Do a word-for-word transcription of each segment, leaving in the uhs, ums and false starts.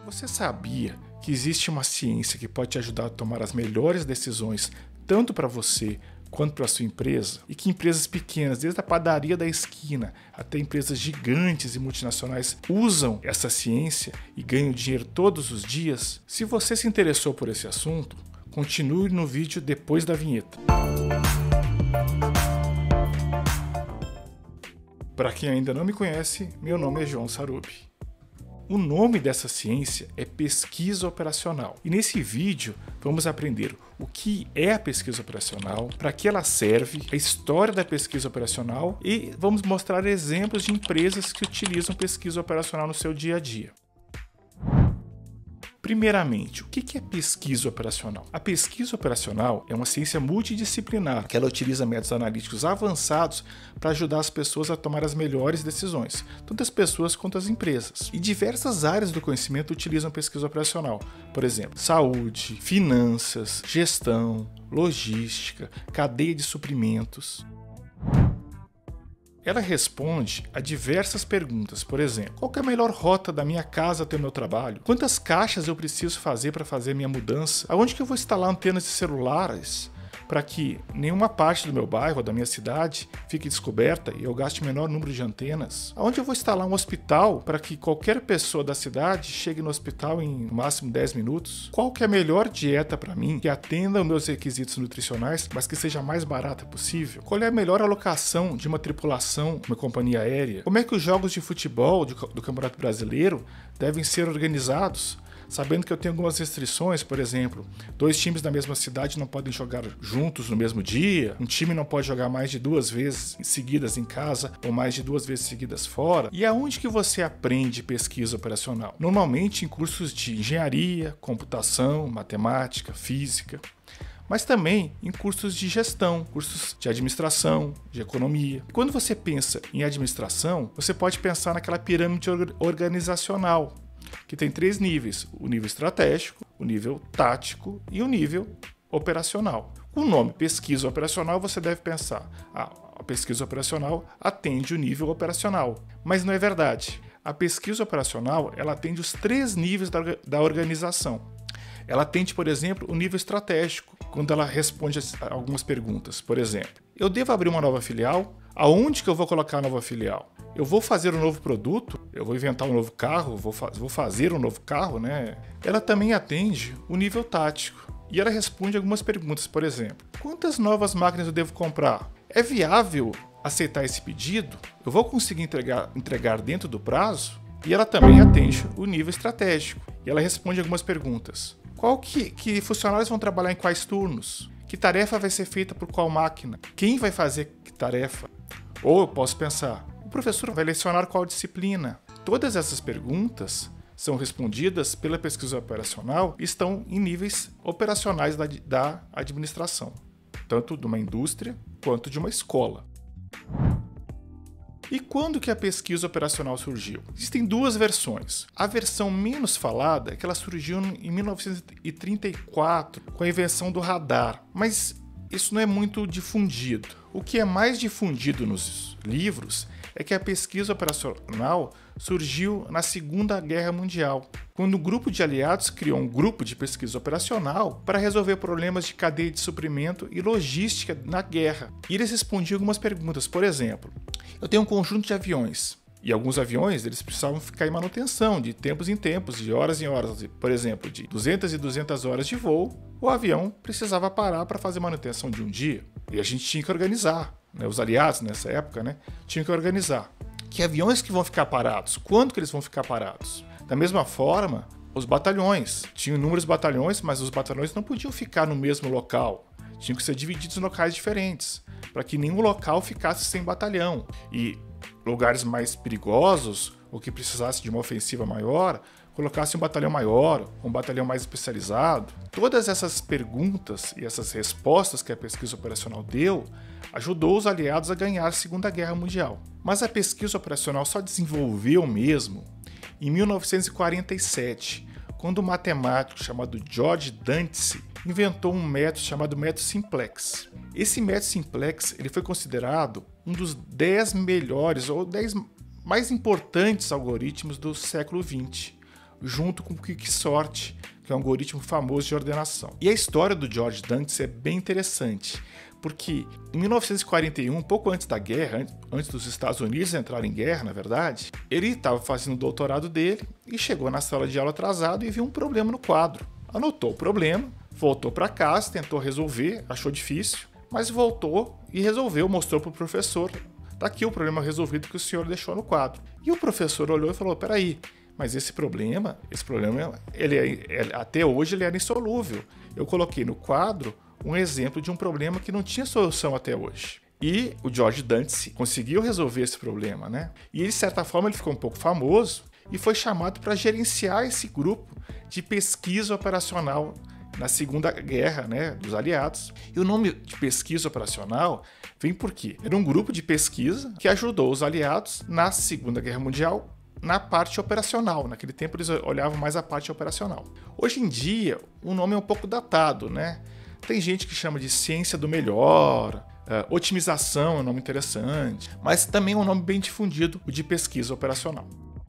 Você sabia que existe uma ciência que pode te ajudar a tomar as melhores decisões, tanto para você quanto para a sua empresa? E que empresas pequenas, desde a padaria da esquina até empresas gigantes e multinacionais, usam essa ciência e ganham dinheiro todos os dias? Se você se interessou por esse assunto, continue no vídeo depois da vinheta. Para quem ainda não me conhece, meu nome é João Sarubi. O nome dessa ciência é pesquisa operacional. E nesse vídeo vamos aprender o que é a pesquisa operacional, para que ela serve, a história da pesquisa operacional e vamos mostrar exemplos de empresas que utilizam pesquisa operacional no seu dia a dia. Primeiramente, o que é pesquisa operacional? A pesquisa operacional é uma ciência multidisciplinar, que ela utiliza métodos analíticos avançados para ajudar as pessoas a tomar as melhores decisões, tanto as pessoas quanto as empresas. E diversas áreas do conhecimento utilizam pesquisa operacional, por exemplo, saúde, finanças, gestão, logística, cadeia de suprimentos. Ela responde a diversas perguntas, por exemplo, qual que é a melhor rota da minha casa até o meu trabalho? Quantas caixas eu preciso fazer para fazer minha mudança? Aonde que eu vou instalar antenas de celulares para que nenhuma parte do meu bairro ou da minha cidade fique descoberta e eu gaste o menor número de antenas? Aonde eu vou instalar um hospital para que qualquer pessoa da cidade chegue no hospital em no máximo dez minutos? Qual que é a melhor dieta para mim que atenda aos meus requisitos nutricionais, mas que seja a mais barata possível? Qual é a melhor alocação de uma tripulação de uma companhia aérea? Como é que os jogos de futebol do Campeonato Brasileiro devem ser organizados? Sabendo que eu tenho algumas restrições, por exemplo, dois times da mesma cidade não podem jogar juntos no mesmo dia, um time não pode jogar mais de duas vezes seguidas em casa ou mais de duas vezes seguidas fora. E aonde que você aprende pesquisa operacional? Normalmente em cursos de engenharia, computação, matemática, física, mas também em cursos de gestão, cursos de administração, de economia. E quando você pensa em administração, você pode pensar naquela pirâmide organizacional, que tem três níveis: o nível estratégico, o nível tático e o nível operacional. Com o nome pesquisa operacional, você deve pensar, ah, a pesquisa operacional atende o nível operacional. Mas não é verdade. A pesquisa operacional ela atende os três níveis da, da organização. Ela atende, por exemplo, o nível estratégico, quando ela responde a algumas perguntas. Por exemplo, eu devo abrir uma nova filial? Aonde que eu vou colocar a nova filial? Eu vou fazer um novo produto? Eu vou inventar um novo carro? Vou, fa- vou fazer um novo carro, né? Ela também atende o nível tático. E ela responde algumas perguntas, por exemplo, quantas novas máquinas eu devo comprar? É viável aceitar esse pedido? Eu vou conseguir entregar, entregar dentro do prazo? E ela também atende o nível estratégico. E ela responde algumas perguntas. Qual que, que funcionários vão trabalhar em quais turnos? Que tarefa vai ser feita por qual máquina? Quem vai fazer que tarefa? Ou eu posso pensar, o professor vai lecionar qual disciplina? Todas essas perguntas são respondidas pela pesquisa operacional e estão em níveis operacionais da, da administração, tanto de uma indústria quanto de uma escola. E quando que a pesquisa operacional surgiu? Existem duas versões. A versão menos falada é que ela surgiu em mil novecentos e trinta e quatro com a invenção do radar, mas isso não é muito difundido. O que é mais difundido nos livros é que a pesquisa operacional surgiu na Segunda Guerra Mundial, quando um grupo de aliados criou um grupo de pesquisa operacional para resolver problemas de cadeia de suprimento e logística na guerra. E eles respondiam algumas perguntas, por exemplo, eu tenho um conjunto de aviões, e alguns aviões eles precisavam ficar em manutenção de tempos em tempos, de horas em horas, por exemplo, de duzentas e duzentas horas de voo, o avião precisava parar para fazer manutenção de um dia, e a gente tinha que organizar, né? Os aliados nessa época, né, tinham que organizar. Que aviões que vão ficar parados? Quando que eles vão ficar parados? Da mesma forma, os batalhões. Tinham inúmeros batalhões, mas os batalhões não podiam ficar no mesmo local. Tinham que ser divididos em locais diferentes, para que nenhum local ficasse sem batalhão. E lugares mais perigosos, ou que precisasse de uma ofensiva maior, colocasse um batalhão maior, um batalhão mais especializado. Todas essas perguntas e essas respostas que a pesquisa operacional deu ajudou os aliados a ganhar a Segunda Guerra Mundial. Mas a pesquisa operacional só desenvolveu mesmo em mil novecentos e quarenta e sete, quando um matemático chamado George Dantzig inventou um método chamado método simplex. Esse método simplex ele foi considerado um dos dez melhores ou dez mais importantes algoritmos do século vinte. junto com o Quicksort, que é um algoritmo famoso de ordenação. E a história do George Dantz é bem interessante, porque em mil novecentos e quarenta e um, pouco antes da guerra, antes dos Estados Unidos entrarem em guerra, na verdade, ele estava fazendo o doutorado dele e chegou na sala de aula atrasado e viu um problema no quadro. Anotou o problema, voltou para casa, tentou resolver, achou difícil, mas voltou e resolveu, mostrou para o professor. Tá aqui o problema resolvido que o senhor deixou no quadro. E o professor olhou e falou, peraí, mas esse problema, esse problema, ele, ele, até hoje ele era insolúvel. Eu coloquei no quadro um exemplo de um problema que não tinha solução até hoje. E o George Dantz conseguiu resolver esse problema, né? E ele, de certa forma, ele ficou um pouco famoso e foi chamado para gerenciar esse grupo de pesquisa operacional na Segunda Guerra, né, dos Aliados. E o nome de pesquisa operacional vem por quê? Era um grupo de pesquisa que ajudou os aliados na Segunda Guerra Mundial na parte operacional. Naquele tempo eles olhavam mais a parte operacional. Hoje em dia, o nome é um pouco datado, né? Tem gente que chama de ciência do melhor, uh, otimização é um nome interessante, mas também é um nome bem difundido, o de pesquisa operacional.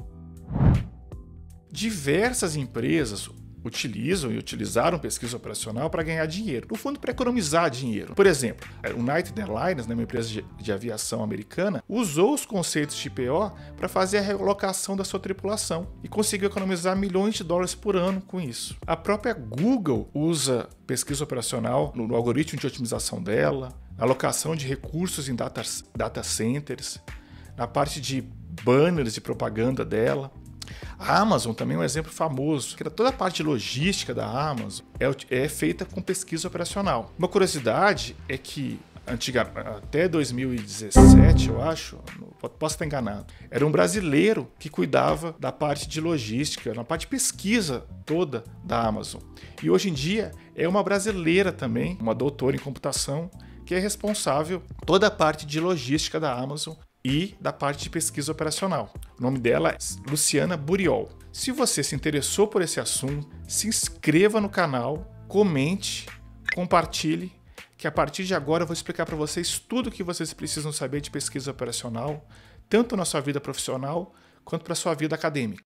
Diversas empresas utilizam e utilizaram pesquisa operacional para ganhar dinheiro, no fundo para economizar dinheiro. Por exemplo, a United Airlines, né, uma empresa de, de aviação americana, usou os conceitos de I P O para fazer a relocação da sua tripulação e conseguiu economizar milhões de dólares por ano com isso. A própria Google usa pesquisa operacional no, no algoritmo de otimização dela, alocação de recursos em data, data centers, na parte de banners de propaganda dela. A Amazon também é um exemplo famoso, que toda a parte de logística da Amazon é, é feita com pesquisa operacional. Uma curiosidade é que antiga, até dois mil e dezessete, eu acho, posso estar enganado, era um brasileiro que cuidava da parte de logística, na parte de pesquisa toda da Amazon. E hoje em dia é uma brasileira também, uma doutora em computação, que é responsável por toda a parte de logística da Amazon e da parte de pesquisa operacional. O nome dela é Luciana Buriol. Se você se interessou por esse assunto, se inscreva no canal, comente, compartilhe, que a partir de agora eu vou explicar para vocês tudo o que vocês precisam saber de pesquisa operacional, tanto na sua vida profissional quanto para a sua vida acadêmica.